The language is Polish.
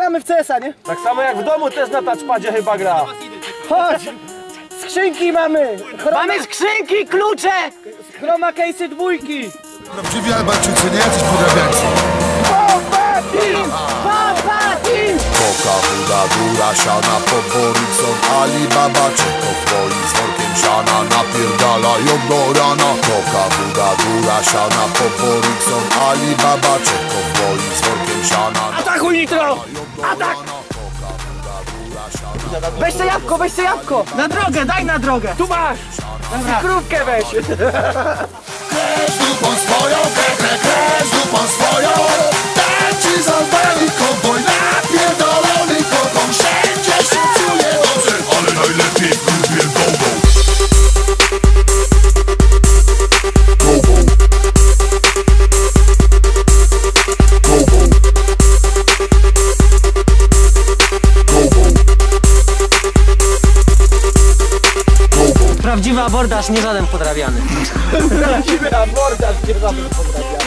gramy w CS-a, nie? Tak samo jak w domu też na touchpadzie chyba gra. Chodź! Skrzynki mamy! Mamy skrzynki, klucze! Chroma case'y dwójki! Prawdziwi Albańczycy, nie jacyś podrabiańcy. Koka, Buda, Dura, siana, Borikson, Alibaba, Czeko w boi z workiem siana, napierdalają do rana. Koka, Buda, Dura, siana, Borikson, Alibaba, Czeko w boi z workiem siana. Atakuj nitro! Atak! Weź to jabłko! Na drogę, daj na drogę! Tu masz! Dobra. Krówkę weź! Kręć dupą swoją, kręć dupą swoją. Tańczy z Albanii kowboj, napierdolony koką. Wszędzie się czuje dobrze, ale najlepiej w klubie go-go. Prawdziwy abordaż, nie żaden podrabiany. Prawdziwy abordaż, nie żaden podrabiany.